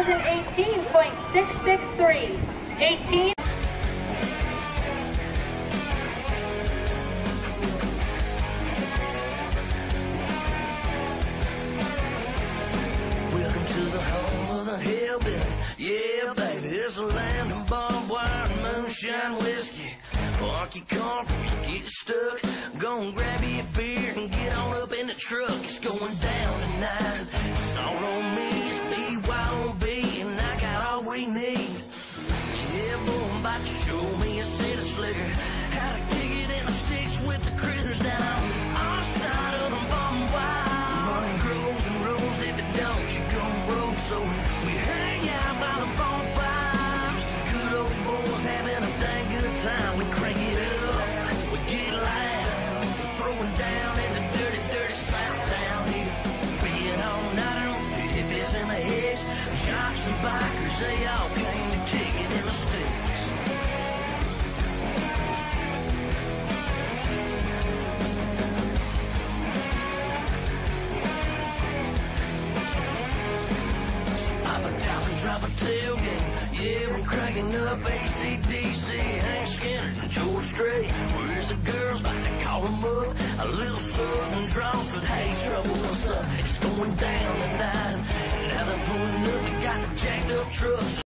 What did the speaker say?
1018.663. 18. Welcome to the home of the hillbilly. Yeah, baby, it's a land of barbed wire and moonshine whiskey. Park your car before you get stuck. Go and grab you a beer and get on up in the truck. It's going down tonight. It's all on me. It's BYOB, and I got all we need. Yeah, boy, I'm about to show me a city slicker. How to kick it in the sticks with the critters down our side of the barbed wire. Money grows and rolls. If it don't, you gon' broke. So we hang out by the bonfire. Just a good old boys having a dang good time. We crank it up, we get loud, throwing down in the dirty, dirty South down here. Being all nighter on the hippies and the hicks, jocks and bikers, they all came to kick it in the sticks. Pop a top and drop a tailgate. Yeah, we're cracking up AC/DC, Hank Skinner and George Strait. Where's the girls? Like to call them up. A little southern drawl said, hey, trouble, what's up? It's going down tonight. Now they're pulling up, they got the jacked up trucks.